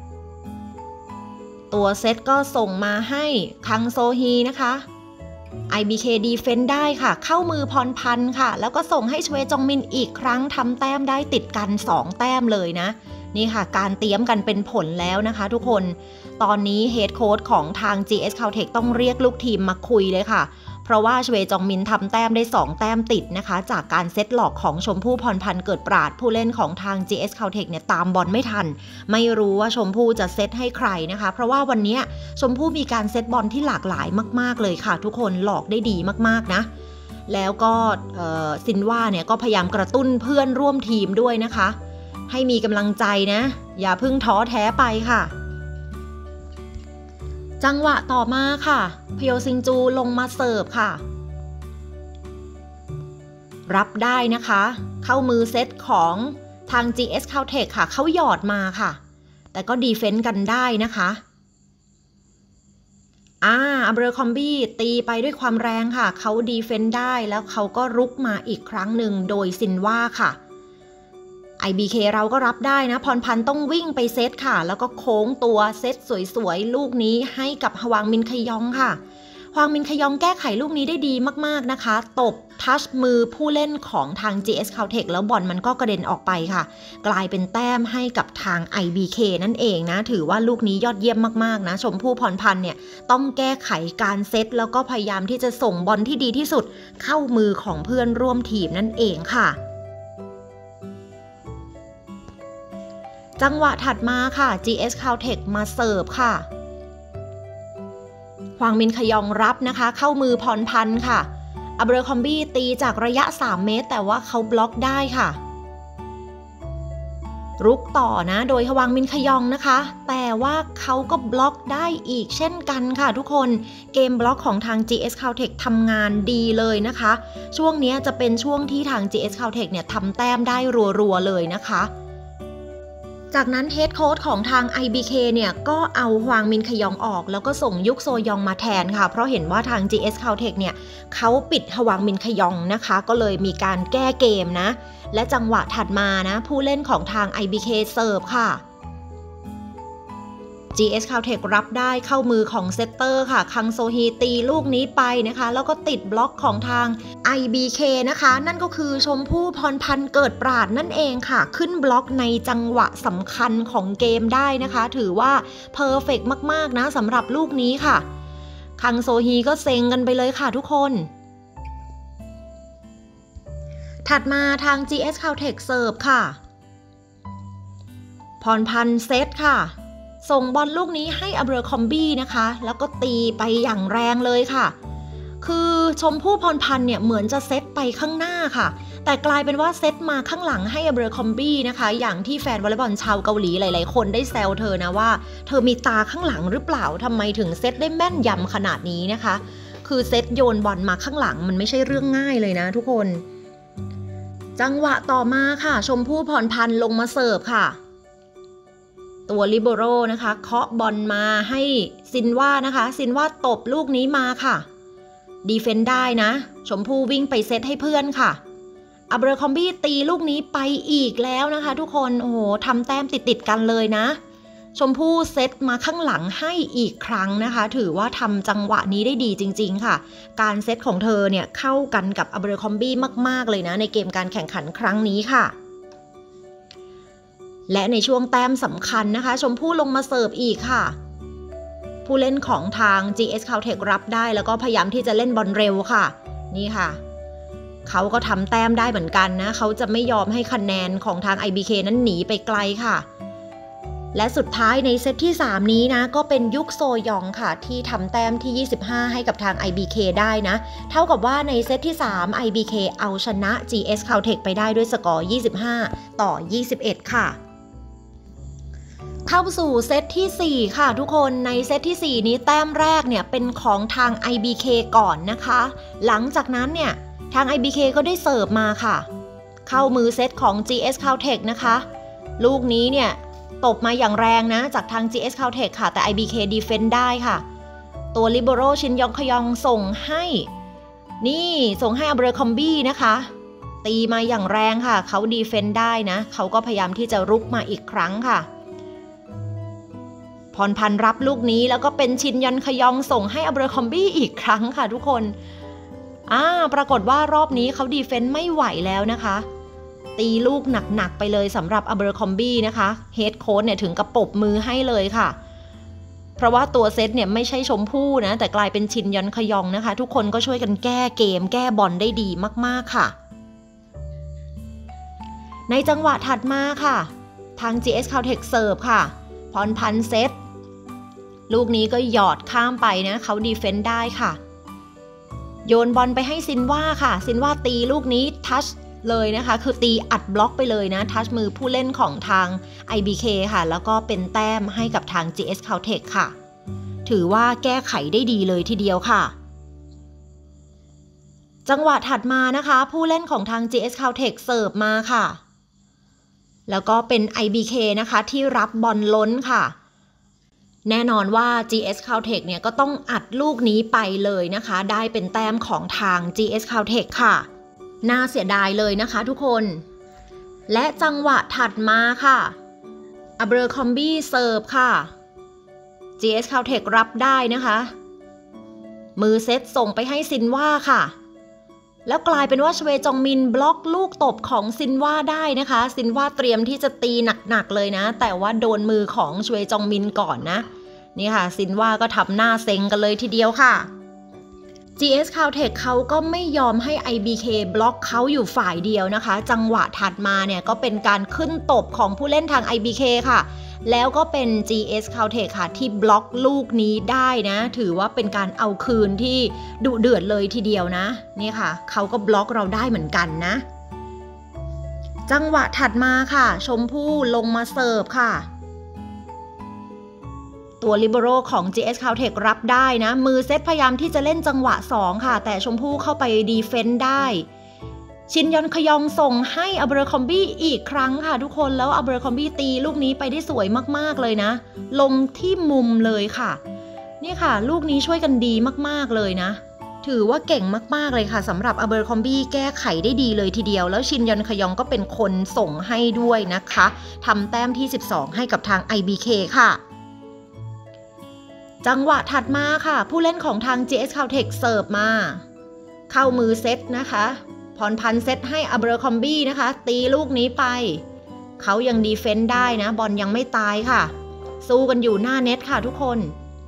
ตัวเซตก็ส่งมาให้คังโซฮีนะคะ ไอ บี เค ดีเฟนได้ค่ะเข้ามือพรพันธ์ค่ะแล้วก็ส่งให้ชเวจองมินอีกครั้งทำแต้มได้ติดกันสองแต้มเลยนะนี่ค่ะการเตรียมกันเป็นผลแล้วนะคะทุกคนตอนนี้เฮดโค้ชของทาง จี เอส Caltech ต้องเรียกลูกทีมมาคุยเลยค่ะเพราะว่าชเวจองมินทำแต้มได้สองแต้มติดนะคะจากการเซตหลอกของชมพู่พรพันธ์เกิดปราดผู้เล่นของทาง จี เอส Caltech เนี่ยตามบอลไม่ทันไม่รู้ว่าชมพู่จะเซตให้ใครนะคะเพราะว่าวันนี้ชมพู่มีการเซตบอลที่หลากหลายมากๆเลยค่ะทุกคนหลอกได้ดีมากๆนะแล้วก็ซินว่าเนี่ยก็พยายามกระตุ้นเพื่อนร่วมทีมด้วยนะคะให้มีกำลังใจนะอย่าเพิ่งท้อแท้ไปค่ะจังหวะต่อมาค่ะพโยซิงจูลงมาเสิร์ฟค่ะรับได้นะคะเข้ามือเซตของทาง จี เอส Caltech ค่ะเขาหยอดมาค่ะแต่ก็ดีเฟนต์กันได้นะคะอ่าอับเรอคอมบี้ตีไปด้วยความแรงค่ะเขาดีเฟนต์ได้แล้วเขาก็รุกมาอีกครั้งหนึ่งโดยซินว่าค่ะไอ บี เค เราก็รับได้นะพรพันธ์ต้องวิ่งไปเซตค่ะแล้วก็โค้งตัวเซตสวยๆลูกนี้ให้กับฮวางมินขยองค่ะฮวางมินขยองแก้ไขลูกนี้ได้ดีมากๆนะคะตบทัชมือผู้เล่นของทาง จี เอส Caltech แล้วบอลมันก็กระเด็นออกไปค่ะกลายเป็นแต้มให้กับทาง ไอ บี เค นั่นเองนะถือว่าลูกนี้ยอดเยี่ยมมากๆนะชมพู่พรพันธ์เนี่ยต้องแก้ไขการเซตแล้วก็พยายามที่จะส่งบอลที่ดีที่สุดเข้ามือของเพื่อนร่วมทีมนั่นเองค่ะจังหวะถัดมาค่ะ จี เอส Caltech มาเสิร์ฟค่ะฮวางมินขยองรับนะคะเข้ามือพรพันธ์ค่ะอับเรอคอมบี้ตีจากระยะสามเมตรแต่ว่าเขาบล็อกได้ค่ะรุกต่อนะโดยฮวางมินขยองนะคะแต่ว่าเขาก็บล็อกได้อีกเช่นกันค่ะทุกคนเกมบล็อกของทาง จี เอส Caltech ทำงานดีเลยนะคะช่วงนี้จะเป็นช่วงที่ทาง จี เอส Caltech เนี่ยทำแต้มได้รัวๆเลยนะคะจากนั้นเฮดโค้ชของทาง ไอ บี เค เนี่ยก็เอาฮวางมินขยองออกแล้วก็ส่งยุกโซยองมาแทนค่ะเพราะเห็นว่าทาง จี เอส Caltech เนี่ยเขาปิดฮวางมินขยองนะคะก็เลยมีการแก้เกมนะและจังหวะถัดมานะผู้เล่นของทาง ไอ บี เค เสิร์ฟค่ะ จี เอส Caltech รับได้เข้ามือของเซตเตอร์ค่ะคังโซฮีตีลูกนี้ไปนะคะแล้วก็ติดบล็อกของทาง ไอ บี เค นะคะนั่นก็คือชมพู่พรพันธ์เกิดปราดนั่นเองค่ะขึ้นบล็อกในจังหวะสำคัญของเกมได้นะคะถือว่าเพอร์เฟกต์มากๆนะสำหรับลูกนี้ค่ะคังโซฮีก็เซ็งกันไปเลยค่ะทุกคนถัดมาทาง จี เอส Caltech เสิร์ฟค่ะพรพันธ์เซตค่ะส่งบอลลูกนี้ให้อับเบอร์คอมบี้นะคะแล้วก็ตีไปอย่างแรงเลยค่ะคือชมพู่พรพันธ์เนี่ยเหมือนจะเซตไปข้างหน้าค่ะแต่กลายเป็นว่าเซตมาข้างหลังให้อับเบอร์คอมบี้นะคะอย่างที่แฟนวอลเลย์บอลชาวเกาหลีหลายๆคนได้แซวเธอนะว่าเธอมีตาข้างหลังหรือเปล่าทำไมถึงเซตได้แม่นยำขนาดนี้นะคะคือเซตโยนบอลมาข้างหลังมันไม่ใช่เรื่องง่ายเลยนะทุกคนจังหวะต่อมาค่ะชมพู่พรพันธ์ลงมาเสิร์ฟค่ะตัวลิโบโรนะคะเคาะบอลมาให้ซินว่านะคะซินว่าตบลูกนี้มาค่ะดีเฟนได้นะชมพู่วิ่งไปเซตให้เพื่อนค่ะอับเบอร์คอมบี้ตีลูกนี้ไปอีกแล้วนะคะทุกคนโอ้โหทำแต้มติดติดกันเลยนะชมพู่เซตมาข้างหลังให้อีกครั้งนะคะถือว่าทำจังหวะนี้ได้ดีจริงๆค่ะการเซตของเธอเนี่ยเข้ากันกับอับเบอร์คอมบี้มากๆเลยนะในเกมการแข่งขันครั้งนี้ค่ะและในช่วงแต้มสำคัญนะคะชมพู่ลงมาเสิร์ฟอีกค่ะผู้เล่นของทาง จี เอส Caltech รับได้แล้วก็พยายามที่จะเล่นบอลเร็วค่ะนี่ค่ะเขาก็ทำแต้มได้เหมือนกันนะเขาจะไม่ยอมให้คะแนนของทาง ไอ บี เค นั้นหนีไปไกลค่ะและสุดท้ายในเซตที่สามนี้นะก็เป็นยุคโซยองค่ะที่ทำแต้มที่ยี่สิบห้าให้กับทาง ไอ บี เค ได้นะเท่ากับว่าในเซตที่สาม ไอ บี เค เอาชนะ จี เอส Caltech ไปได้ด้วยสกอร์ยี่สิบห้าต่อยี่สิบเอ็ดค่ะเข้าสู่เซตที่สี่ค่ะทุกคนในเซตที่สี่นี้แต้มแรกเนี่ยเป็นของทาง ไอ บี เค ก่อนนะคะหลังจากนั้นเนี่ยทาง ไอ บี เค ก็ได้เสิร์ฟมาค่ะเข้ามือเซตของ จี เอส Caltech นะคะลูกนี้เนี่ยตบมาอย่างแรงนะจากทาง จี เอส Caltech ค่ะแต่ ไอ บี เค ดีเฟนด์ได้ค่ะตัวลิโบโรชินยองคยองส่งให้นี่ส่งให้อับเบอร์คอมบี้นะคะตีมาอย่างแรงค่ะเขาดีเฟนด์ได้นะเขาก็พยายามที่จะรุกมาอีกครั้งค่ะพรพันธ์รับลูกนี้แล้วก็เป็นชินยอนคยองส่งให้อับเบอร์คอมบี้อีกครั้งค่ะทุกคนอ่าปรากฏว่ารอบนี้เขาดีเฟนส์ไม่ไหวแล้วนะคะตีลูกหนักๆไปเลยสำหรับอับเบอร์คอมบี้นะคะเฮดโค้ชเนี่ยถึงกับปรบมือให้เลยค่ะเพราะว่าตัวเซตเนี่ยไม่ใช่ชมพู่นะแต่กลายเป็นชินยอนคยองนะคะทุกคนก็ช่วยกันแก้เกมแก้บอลได้ดีมากๆค่ะในจังหวะถัดมาค่ะทาง จี เอส Caltech เสิร์ฟค่ะพรพันธ์เซตลูกนี้ก็หยอดข้ามไปนะเขาดีเฟนด์ได้ค่ะโยนบอลไปให้ซินว่าค่ะซินว่าตีลูกนี้ทัชเลยนะคะคือตีอัดบล็อกไปเลยนะทัชมือผู้เล่นของทาง ไอ บี เค ค่ะแล้วก็เป็นแต้มให้กับทาง จี เอส Caltech ค่ะถือว่าแก้ไขได้ดีเลยทีเดียวค่ะจังหวะถัดมานะคะผู้เล่นของทาง จี เอส Caltech เสิร์ฟมาค่ะแล้วก็เป็น ไอ บี เค นะคะที่รับบอลล้นค่ะแน่นอนว่า จี เอส Caltech เนี่ยก็ต้องอัดลูกนี้ไปเลยนะคะได้เป็นแต้มของทาง จี เอส Caltech ค่ะน่าเสียดายเลยนะคะทุกคนและจังหวะถัดมาค่ะอับเบอร์คอมบี้เสิร์ฟค่ะ จี เอส Caltech รับได้นะคะมือเซตส่งไปให้ซินว่าค่ะแล้วกลายเป็นว่าชเวจองมินบล็อกลูกตบของซินว่าได้นะคะซินว่าเตรียมที่จะตีหนักๆเลยนะแต่ว่าโดนมือของชเวจองมินก่อนนะนี่ค่ะซินว่าก็ทำหน้าเซ็งกันเลยทีเดียวค่ะ จี เอส Caltech เขาก็ไม่ยอมให้ ไอ บี เค บล็อกเขาอยู่ฝ่ายเดียวนะคะจังหวะถัดมาเนี่ยก็เป็นการขึ้นตบของผู้เล่นทาง ไอ บี เค ค่ะแล้วก็เป็น จี เอส Caltech ค่ะที่บล็อกลูกนี้ได้นะถือว่าเป็นการเอาคืนที่ดุเดือดเลยทีเดียวนะนี่ค่ะเขาก็บล็อกเราได้เหมือนกันนะจังหวะถัดมาค่ะชมพู่ลงมาเสิร์ฟค่ะตัวลิเบโรของ จี เอส Caltech รับได้นะมือเซตพยายามที่จะเล่นจังหวะสองค่ะแต่ชมพู่เข้าไปดีเฟนด์ได้ชินยอนคยองส่งให้อับเบอร์คอมบี้อีกครั้งค่ะทุกคนแล้วอับเบอร์คอมบี้ตีลูกนี้ไปได้สวยมากๆเลยนะลงที่มุมเลยค่ะนี่ค่ะลูกนี้ช่วยกันดีมากๆเลยนะถือว่าเก่งมากๆเลยค่ะสำหรับอับเบอร์คอมบี้แก้ไขได้ดีเลยทีเดียวแล้วชินยอนคยองก็เป็นคนส่งให้ด้วยนะคะทำแต้มที่สิบสองให้กับทาง ไอ บี เค ค่ะจังหวะถัดมาค่ะผู้เล่นของทาง จี เอส Caltech เสิร์ฟมาเข้ามือเซตนะคะพรพันธ์เซตให้อับเบอร์คอมบี้นะคะตีลูกนี้ไปเขายังดีเฟนด์ได้นะบอลยังไม่ตายค่ะสู้กันอยู่หน้าเน็ตค่ะทุกคน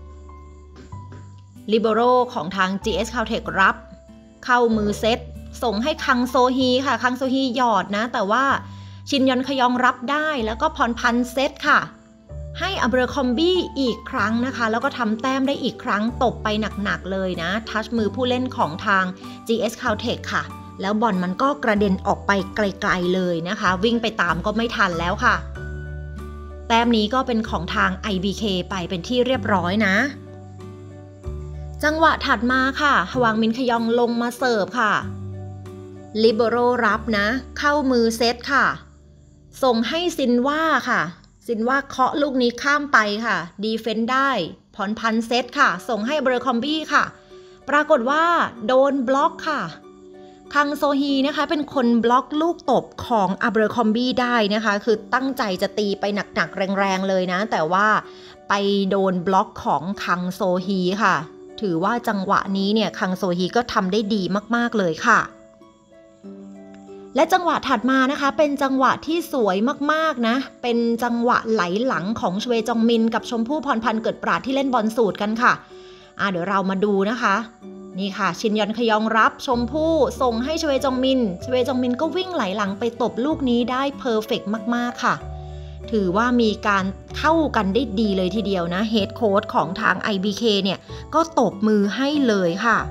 ลิเบโรของทาง จี เอส Caltech รับเข้ามือเซตส่งให้คังโซฮีค่ะคังโซฮีหยอดนะแต่ว่าชินยอนขยองรับได้แล้วก็พรพันธ์เซตค่ะให้อับราคอมบี้อีกครั้งนะคะแล้วก็ทำแต้มได้อีกครั้งตบไปหนักๆเลยนะทัชมือผู้เล่นของทาง จี เอส Caltech ค่ะแล้วบอลมันก็กระเด็นออกไปไกลๆเลยนะคะวิ่งไปตามก็ไม่ทันแล้วค่ะแต้มนี้ก็เป็นของทาง ไอ บี เค ไปเป็นที่เรียบร้อยนะจังหวะถัดมาค่ะฮวางมินขยองลงมาเสิร์ฟค่ะลิเบโรรับนะเข้ามือเซตค่ะส่งให้ซินว่าค่ะซินว่าเคาะลูกนี้ข้ามไปค่ะดีเฟนด์ได้พรพันธ์เซตค่ะส่งให้เบอร์คอมบี้ค่ะปรากฏว่าโดนบล็อกค่ะคังโซฮีนะคะเป็นคนบล็อกลูกตบของอับราคอมบี้ได้นะคะคือตั้งใจจะตีไปหนักๆแรงๆเลยนะแต่ว่าไปโดนบล็อกของคังโซฮีค่ะถือว่าจังหวะนี้เนี่ยคังโซฮีก็ทำได้ดีมากๆเลยค่ะและจังหวะถัดมานะคะเป็นจังหวะที่สวยมากๆนะเป็นจังหวะไหลหลังของชเวจองมินกับชมพู่พรพันธ์เกิดปราดที่เล่นบอลสูตรกันค่ะอ่ะเดี๋ยวเรามาดูนะคะนี่ค่ะชินยอนขยองรับชมพู่ส่งให้ชเวจองมินชเวจองมินก็วิ่งไหลหลังไปตบลูกนี้ได้เพอร์เฟกต์มากๆค่ะถือว่ามีการเข้ากันได้ดีเลยทีเดียวนะเฮดโค้ชของทาง ไอ บี เค เนี่ยก็ตบมือให้เลยค่ะ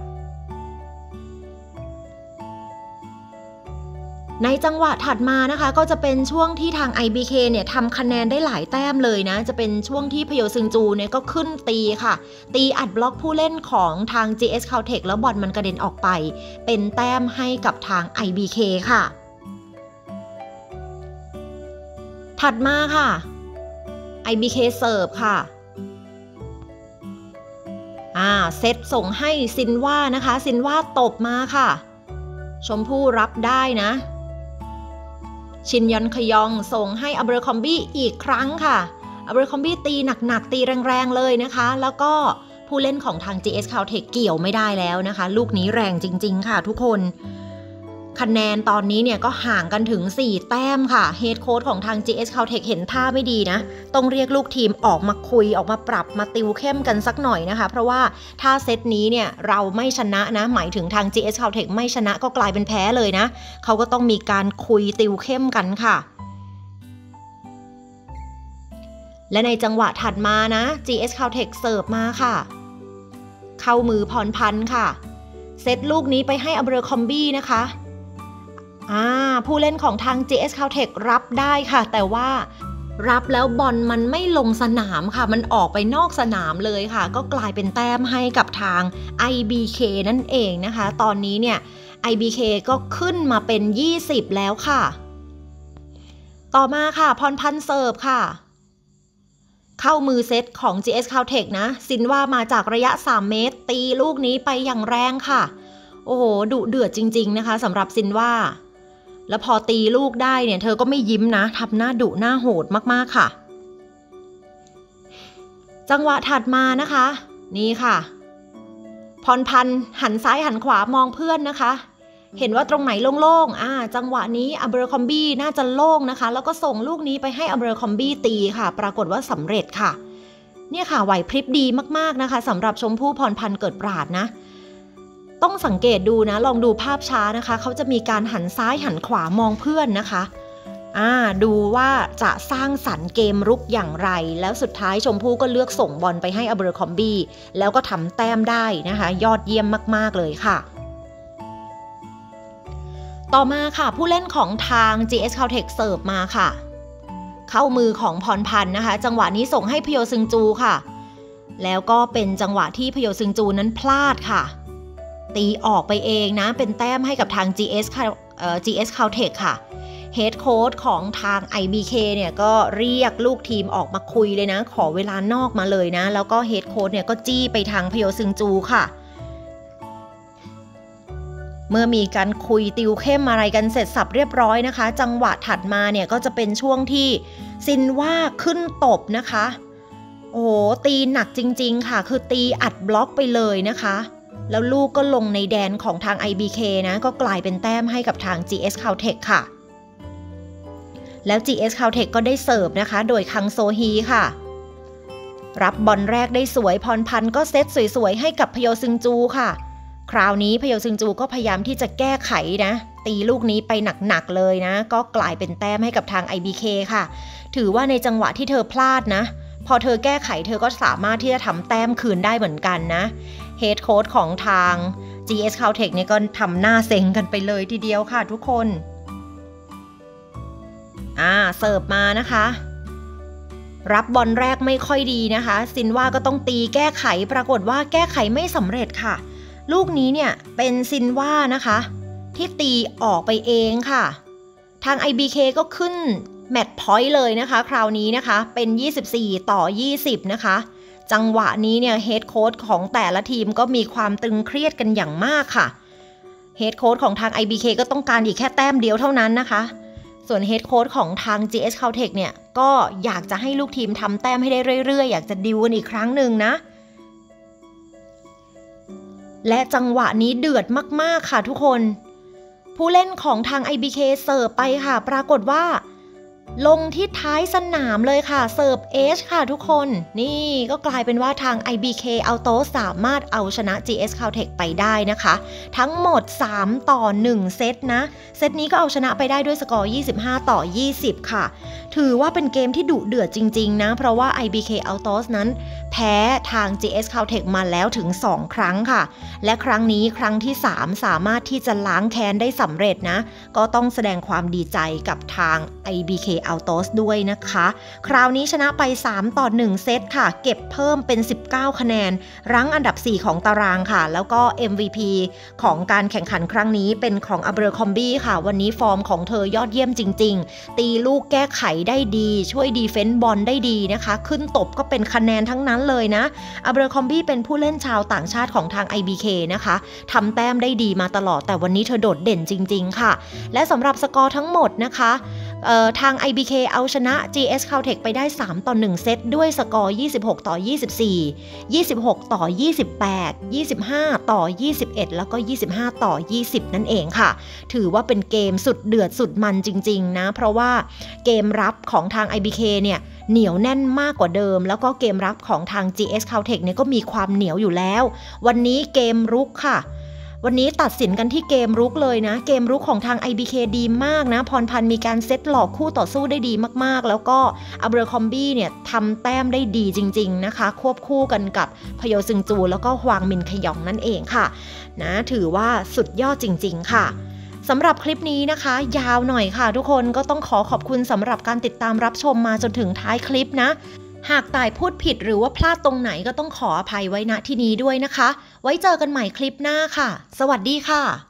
ในจังหวะถัดมานะคะก็จะเป็นช่วงที่ทาง ไอ บี เค เนี่ยทำคะแนนได้หลายแต้มเลยนะจะเป็นช่วงที่พโยซึงจูเนี่ยก็ขึ้นตีค่ะตีอัดบล็อกผู้เล่นของทาง จี เอส Caltech แล้วบอลมันกระเด็นออกไปเป็นแต้มให้กับทาง ไอ บี เค ค่ะถัดมาค่ะ ไอ บี เค เสิร์ฟค่ะอ่าเซตส่งให้ซินว่านะคะซินว่าตบมาค่ะชมพู่รับได้นะชินยอนขยองส่งให้อับราคอมบี้อีกครั้งค่ะอับราคอมบี้ตีหนักๆตีแรงๆเลยนะคะแล้วก็ผู้เล่นของทาง จี เอส Caltech เกี่ยวไม่ได้แล้วนะคะลูกนี้แรงจริงๆค่ะทุกคนคะแนนตอนนี้เนี่ยก็ห่างกันถึงสี่แต้มค่ะเฮดโค้ชของทาง จี เอส Caltech เห็นท่าไม่ดีนะต้องเรียกลูกทีมออกมาคุยออกมาปรับมาติวเข้มกันสักหน่อยนะคะเพราะว่าถ้าเซตนี้เนี่ยเราไม่ชนะนะหมายถึงทาง จี เอส Caltech ไม่ชนะก็กลายเป็นแพ้เลยนะเขาก็ต้องมีการคุยติวเข้มกันค่ะและในจังหวะถัดมานะ จี เอส Caltech เสิร์ฟมาค่ะเข้ามือพรพันธ์ค่ะเซตลูกนี้ไปให้อับราคอมบี้นะคะอ่าผู้เล่นของทาง จี เอส Caltech รับได้ค่ะแต่ว่ารับแล้วบอลมันไม่ลงสนามค่ะมันออกไปนอกสนามเลยค่ะก็กลายเป็นแต้มให้กับทาง ไอ บี เค นั่นเองนะคะตอนนี้เนี่ย ไอ บี เค ก็ขึ้นมาเป็นยี่สิบแล้วค่ะต่อมาค่ะพรพันธ์เสิร์ฟค่ะเข้ามือเซตของ จี เอส Caltech นะซินว่ามาจากระยะสามเมตรตีลูกนี้ไปอย่างแรงค่ะโอ้โหดุเดือดจริงๆนะคะสำหรับซินว่าแล้วพอตีลูกได้เนี่ยเธอก็ไม่ยิ้มนะทำหน้าดุหน้าโหดมากๆค่ะจังหวะถัดมานะคะนี่ค่ะพรพันธ์หันซ้ายหันขวามองเพื่อนนะคะเห็นว่าตรงไหนโล่งๆอ่าจังหวะนี้อับราคอมบี้น่าจะโล่งนะคะแล้วก็ส่งลูกนี้ไปให้อับราคอมบี้ตีค่ะปรากฏว่าสำเร็จค่ะเนี่ยค่ะไหวพริบดีมากๆนะคะสำหรับชมพู่พรพันธ์เกิดปราดนะต้องสังเกตดูนะลองดูภาพช้านะคะเขาจะมีการหันซ้ายหันขวามองเพื่อนนะคะอ่าดูว่าจะสร้างสรรค์เกมรุกอย่างไรแล้วสุดท้ายชมพู่ก็เลือกส่งบอลไปให้อับราคอมบี้แล้วก็ทำแต้มได้นะคะยอดเยี่ยมมากๆเลยค่ะต่อมาค่ะผู้เล่นของทาง จี เอส Caltech เสิร์ฟมาค่ะเข้ามือของพรพันธ์นะคะจังหวะนี้ส่งให้พโยซึงจูค่ะแล้วก็เป็นจังหวะที่พโยซึงจูนั้นพลาดค่ะตีออกไปเองนะเป็นแต้มให้กับทาง จี เอส เอ่อ จี เอส Caltech ค่ะเฮดโค้ชของทาง ไอ บี เค เนี่ยก็เรียกลูกทีมออกมาคุยเลยนะขอเวลานอกมาเลยนะแล้วก็เฮดโค้ชเนี่ยก็จี้ไปทางพโยซึงจูค่ะเมื่อมีการคุยติวเข้มอะไรกันเสร็จสับเรียบร้อยนะคะจังหวะถัดมาเนี่ยก็จะเป็นช่วงที่ซินว่าขึ้นตบนะคะโอ้โหตีหนักจริงๆค่ะคือตีอัดบล็อกไปเลยนะคะแล้วลูกก็ลงในแดนของทาง ไอ บี เค นะก็กลายเป็นแต้มให้กับทาง จี เอส Caltech ค่ะแล้ว จี เอส Caltech ก็ได้เสิร์ฟนะคะโดยคังโซฮีค่ะรับบอลแรกได้สวยพรพันธ์ก็เซตสวยๆให้กับพโยซึงจูค่ะคราวนี้พโยซึงจูก็พยายามที่จะแก้ไขนะตีลูกนี้ไปหนักๆเลยนะก็กลายเป็นแต้มให้กับทาง ไอ บี เค ค่ะถือว่าในจังหวะที่เธอพลาดนะพอเธอแก้ไขเธอก็สามารถที่จะทำแต้มคืนได้เหมือนกันนะเฮดโค้ชของทาง จี เอส Caltech เนี่ยก็ทำหน้าเซ็งกันไปเลยทีเดียวค่ะทุกคนอ่าเสิร์ฟมานะคะรับบอลแรกไม่ค่อยดีนะคะซินว่าก็ต้องตีแก้ไขปรากฏว่าแก้ไขไม่สำเร็จค่ะลูกนี้เนี่ยเป็นซินว่านะคะที่ตีออกไปเองค่ะทาง ไอ บี เค ก็ขึ้นแมตช์พอยต์เลยนะคะคราวนี้นะคะเป็นยี่สิบสี่ต่อยี่สิบนะคะจังหวะนี้เนี่ยเฮดโค้ชของแต่ละทีมก็มีความตึงเครียดกันอย่างมากค่ะเฮดโค้ชของทาง ไอ บี เค ก็ต้องการอีกแค่แต้มเดียวเท่านั้นนะคะส่วนเฮดโค้ชของทาง จี เอส Caltech เนี่ยก็อยากจะให้ลูกทีมทำแต้มให้ได้เรื่อยๆอยากจะดิวกันอีกครั้งหนึ่งนะและจังหวะนี้เดือดมากๆค่ะทุกคนผู้เล่นของทาง ไอ บี เค เสิร์ฟไปค่ะปรากฏว่าลงที่ท้ายสนามเลยค่ะเสิร์ฟเอชค่ะทุกคนนี่ก็กลายเป็นว่าทาง ไอ บี เค Auto สามารถเอาชนะ จี เอส Caltech ไปได้นะคะทั้งหมดสามต่อหนึ่งเซตนะเซตนี้ก็เอาชนะไปได้ด้วยสกอร์ยี่สิบห้าต่อยี่สิบค่ะถือว่าเป็นเกมที่ดุเดือดจริงๆนะเพราะว่า ไอ บี เค Auto นั้นแพ้ทาง จี เอส Caltech มาแล้วถึงสองครั้งค่ะและครั้งนี้ครั้งที่สามสามารถที่จะล้างแค้นได้สำเร็จนะก็ต้องแสดงความดีใจกับทาง ไอ บี เค Autos ด้วยนะคะคราวนี้ชนะไปสามต่อหนึ่งเซตค่ะเก็บเพิ่มเป็นสิบเก้าคะแนนรั้งอันดับสี่ของตารางค่ะแล้วก็ เอ็ม วี พี ของการแข่งขันครั้งนี้เป็นของอับเบอร์คอมบี้ค่ะวันนี้ฟอร์มของเธอยอดเยี่ยมจริงๆตีลูกแก้ไขได้ดีช่วยดีเฟนส์บอลได้ดีนะคะขึ้นตบก็เป็นคะแนนทั้งนั้นเลยนะอับเบอร์คอมบี้เป็นผู้เล่นชาวต่างชาติของทาง ไอ บี เค นะคะทำแต้มได้ดีมาตลอดแต่วันนี้เธอโดดเด่นจริงๆค่ะและสำหรับสกอร์ทั้งหมดนะคะทาง ไอ บี เค เอาชนะ จี เอส Caltech ไปได้สามต่อหนึ่งเซตด้วยสกอร์ยี่สิบหกต่อยี่สิบสี่ ยี่สิบหกต่อยี่สิบแปด ยี่สิบห้าต่อยี่สิบเอ็ดแล้วก็ยี่สิบห้าต่อยี่สิบนั่นเองค่ะถือว่าเป็นเกมสุดเดือดสุดมันจริงๆนะเพราะว่าเกมรับของทาง ไอ บี เค เนี่ยเหนียวแน่นมากกว่าเดิมแล้วก็เกมรับของทาง จี เอส Caltech เนี่ยก็มีความเหนียวอยู่แล้ววันนี้เกมรุกค่ะวันนี้ตัดสินกันที่เกมรุกเลยนะเกมรุกของทาง ไอ บี เค ดีมากนะพรพันธ์มีการเซตหลอกคู่ต่อสู้ได้ดีมากๆแล้วก็อับเบอร์คอมบี้เนี่ยทำแต้มได้ดีจริงๆนะคะควบคู่กันกับพโยซึงจูแล้วก็ฮวางมินขยองนั่นเองค่ะนะถือว่าสุดยอดจริงๆค่ะสำหรับคลิปนี้นะคะยาวหน่อยค่ะทุกคนก็ต้องขอขอบคุณสำหรับการติดตามรับชมมาจนถึงท้ายคลิปนะหากต่ายพูดผิดหรือว่าพลาดตรงไหนก็ต้องขออภัยไว้ณที่นี้ด้วยนะคะไว้เจอกันใหม่คลิปหน้าค่ะสวัสดีค่ะ